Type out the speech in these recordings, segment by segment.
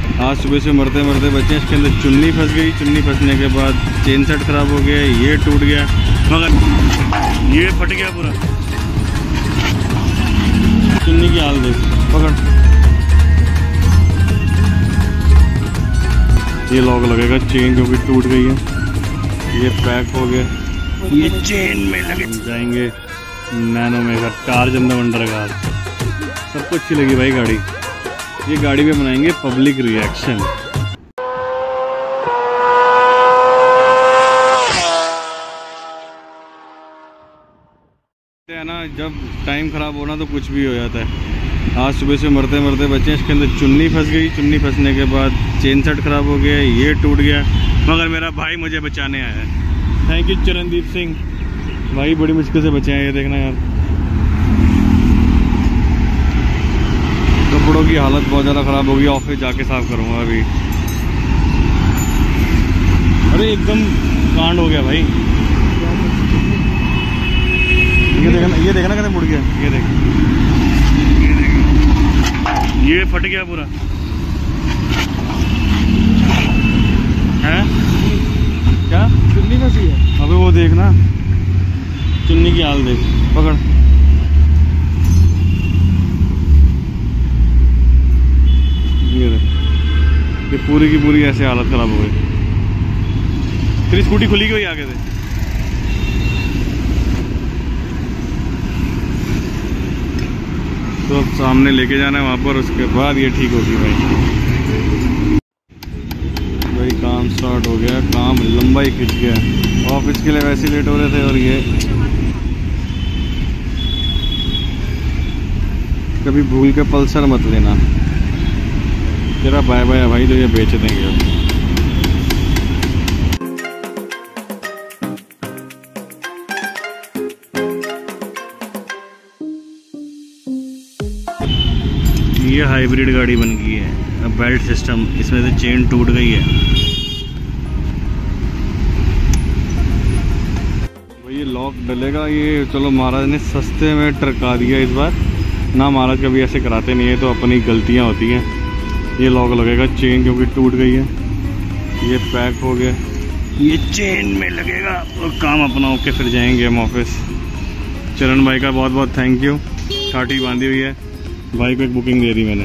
आज सुबह से मरते मरते बचे। इसके अंदर चुन्नी फंस गई, चुन्नी फंसने के बाद चेन सेट ख़राब हो गया, ये टूट गया, मगर ये फट गया पूरा। चुन्नी की हाल देख, पकड़। ये लॉक लगेगा, चेन जो भी टूट गई है, ये पैक हो गया, ये चेन में लगे जाएंगे नैनो मेगा कार जंदा वंडर कार। सबको अच्छी लगी भाई गाड़ी। ये गाड़ी में बनाएंगे पब्लिक रिएक्शन। है ना, जब टाइम ख़राब होना तो कुछ भी हो जाता है। आज सुबह से मरते मरते बचे। इसके अंदर चुन्नी फंस गई, चुन्नी फंसने के बाद चेन सेट ख़राब हो गया, ये टूट गया, मगर मेरा भाई मुझे बचाने आया है। थैंक यू चरणदीप सिंह भाई, बड़ी मुश्किल से बचे हैं। ये देखना यार, कपड़ों की हालत बहुत ज़्यादा ख़राब होगी। ऑफिस जाके साफ़ करूँगा अभी। अरे एकदम कांड हो गया भाई। ये देखना कैसे मुड़ गया, ये देख, ये फट गया पूरा है। क्या चुन्नी फंसी है? अबे वो देखना, चुन्नी की हाल देख, पकड़। ये पूरी की पूरी ऐसे हालत खराब हो गई। तेरी स्कूटी खुली गई आगे से। तो अब सामने लेके जाना है वहाँ पर, उसके बाद ये ठीक होगी भाई। भाई काम स्टार्ट हो गया, काम लंबा ही खिंच गया। ऑफिस के लिए वैसे ही लेट हो रहे थे, और ये कभी भूल के पल्सर मत लेना। तेरा बाय बाय भाई, तो ये बेच देंगे अब। ये हाइब्रिड गाड़ी बन गई है। अब बेल्ट सिस्टम, इसमें से चेन टूट गई है भाई। ये लॉक डलेगा, ये चलो महाराज ने सस्ते में टरका दिया इस बार ना। महाराज कभी ऐसे कराते नहीं है, तो अपनी गलतियां होती हैं। ये लॉक लगेगा, चेन क्योंकि टूट गई है, ये पैक हो गया, ये चेन में लगेगा और काम अपना होके फिर जाएंगे हम ऑफिस। चरण भाई का बहुत बहुत थैंक यू। छाटी बांधी हुई है भाई को, एक बुकिंग दे दी मैंने।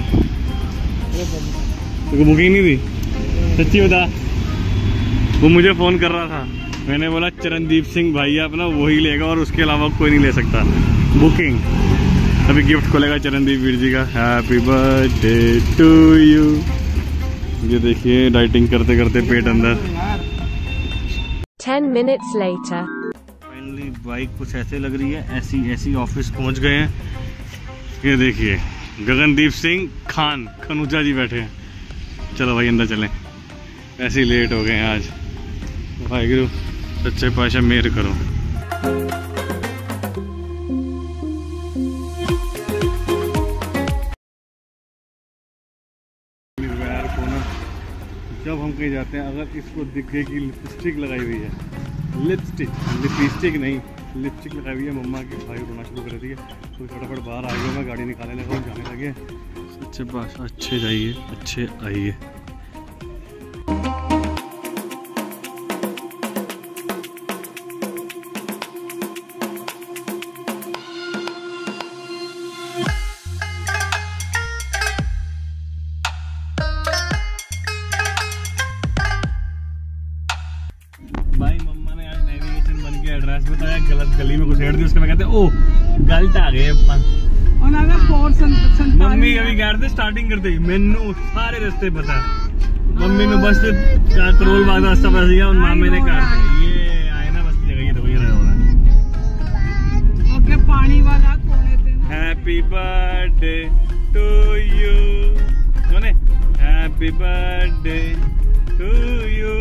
तो बुकिंग नहीं दी? सच्ची बता। वो मुझे फ़ोन कर रहा था, मैंने बोला चरणदीप सिंह भाई अपना वही लेगा और उसके अलावा कोई नहीं ले सकता बुकिंग। अभी गिफ्ट खोलेगा चरणदीप वीर जी का। Happy birthday to you. ये देखिए डाइटिंग करते करते पेट अंदर। 10 minutes later. फाइनली बाइक कुछ ऐसे लग रही है, ऐसी ऑफिस पहुंच गए हैं। ये देखिए गगनदीप सिंह खान खनूजा जी बैठे हैं। चलो भाई अंदर चलें, ऐसे ही लेट हो गए हैं आज। वाहिगुरु सच्चे पातशाह मेहर करो। जब हम कहीं जाते हैं, अगर इसको दिख गई कि लिपस्टिक लगाई हुई है, लिपस्टिक नहीं लिपस्टिक लगाई हुई है, मम्मा की भाई रोना शुरू कर दी है, तो फटाफट बाहर आ गया। मैं गाड़ी निकालने लगा, जाने लगे। सच्चे पास अच्छे जाइए, अच्छे आइए। भाई मम्मा ने आज नेविगेशन बन के एड्रेस बताया, गलत गली में घुसेड़ दी। उसके मैं कहते ओ गलत आ गए मम्मी। अभी कह रहे थे स्टार्टिंग करते ही मैनू सारे रास्ते पता। मम्मी ने बस करोल बाग रास्ता पता दिया और मामे ने कहा ये आए ना बस जगह, ये तो वही रहा होगा। ओके पानी वाला कोने पे हैप्पी बर्थडे टू यू। कौन है? Happy birthday to you.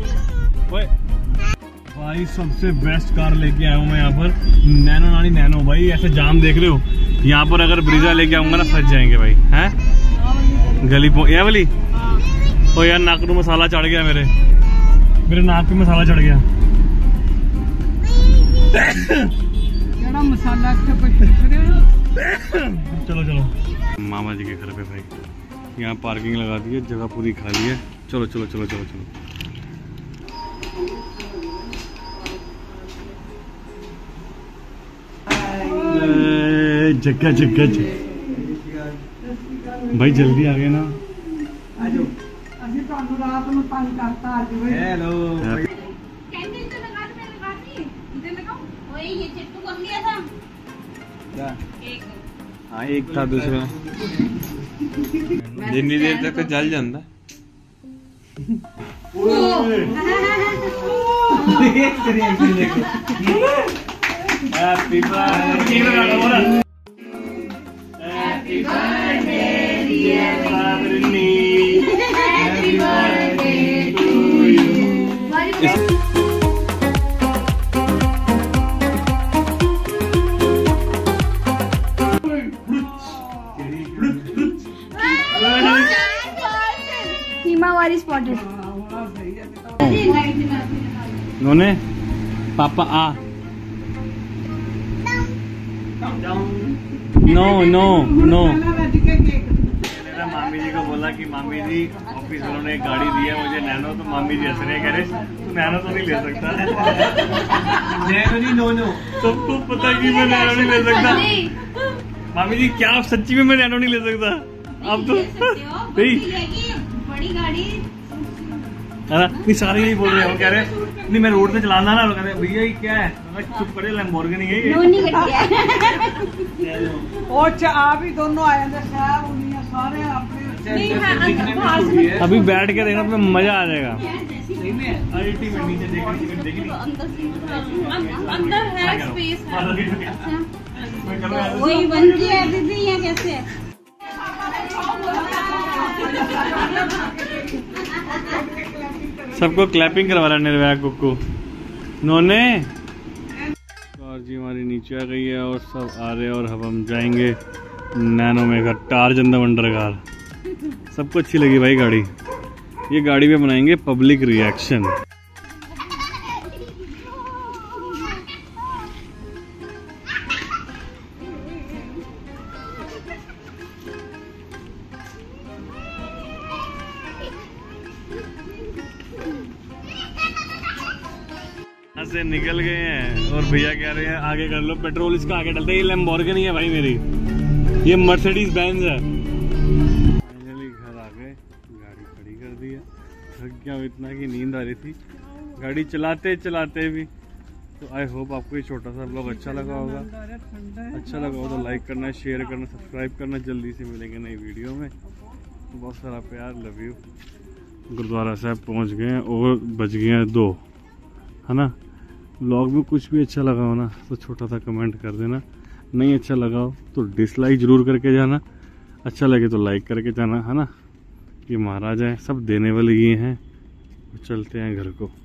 भाई सबसे बेस्ट कार लेके आया हूँ मैं यहाँ पर, नैनो नानी नैनो। भाई ऐसे जाम देख रहे हो, यहाँ पर अगर ब्रीजा लेके आऊंगा ना फंस जाएंगे भाई। हैं गली ये वाली? ओ यार नाक में मसाला चढ़ गया, मेरे नाक पे मसाला चढ़ गया। मसाला चलो चलो मामा जी के घर पे भाई यहाँ पार्किंग लगा दी है, जगह पूरी खाली है। चलो चलो चलो चलो चलो। जग्गा जग्गा भाई जल्दी आ गए ना। हेलो हाँ एक था दूसरा जितनी देर तक तो जल जाता। Happy birthday happy birthday dear फादरनी happy birthday to you. Himawari spotted नोने पापा आ नो नो नो। मामी जी को बोला कि मामी जी ऑफिस वालों ने एक गाड़ी दी है मुझे नैनो, तो मामी जी हंस रहे कह रहे तू नैनो तो नहीं ले सकता। नैनो नहीं नो नो। सबको पता कि मैं नैनो नहीं ले सकता। मामी जी क्या आप सच्ची में मैं नैनो नहीं ले सकता? आप तो बड़ी गाड़ी है ना, नहीं सारे यही बोल रहे हैं। वो कह रहे नहीं मैं रोड पे चलाना ना, कहते भैया ये क्या है, चुप करे लैम्बोर्गिनी है ये। आप ही दोनों आए सारे अभी बैठ के देखना तुम्हें मजा आ जाएगा। अंदर है स्पेस वही बनती है दीदी यहाँ कैसे है? सबको क्लैपिंग करवा रहा है निर्भया कुक्कू नोने। कार जी हमारी नीचे आ गई है और सब आ रहे हैं और अब हम जाएंगे नैनो में घर। टार्जन द वंडर कार सबको अच्छी लगी भाई गाड़ी। ये गाड़ी पे बनाएंगे पब्लिक रिएक्शन। से निकल गए हैं और भैया कह रहे हैं आगे कर लो पेट्रोल इसका आगे डलता है। ये लैम्बोर्गिनी है भाई मेरी, ये मर्सिडीज बेंज है। फाइनली घर आ गए, गाड़ी खड़ी कर दी है। थक गया इतना कि नींद आ रही थी गाड़ी चलाते चलाते भी। तो आई होप आपको ये छोटा सा ब्लॉग अच्छा लगा होगा। अच्छा लगा हो तो लाइक करना, शेयर करना, सब्सक्राइब करना। जल्दी से मिलेंगे नई वीडियो में। बहुत सारा प्यार, लव यू। गुरुद्वारा साहब पहुँच गए और बज गए हैं 2, है ना। व्लॉग में कुछ भी अच्छा लगा हो ना तो छोटा सा कमेंट कर देना। नहीं अच्छा लगा हो तो डिसलाइक जरूर करके जाना। अच्छा लगे तो लाइक करके जाना, है ना। ये महाराज है, सब देने वाले ये हैं। चलते हैं घर को।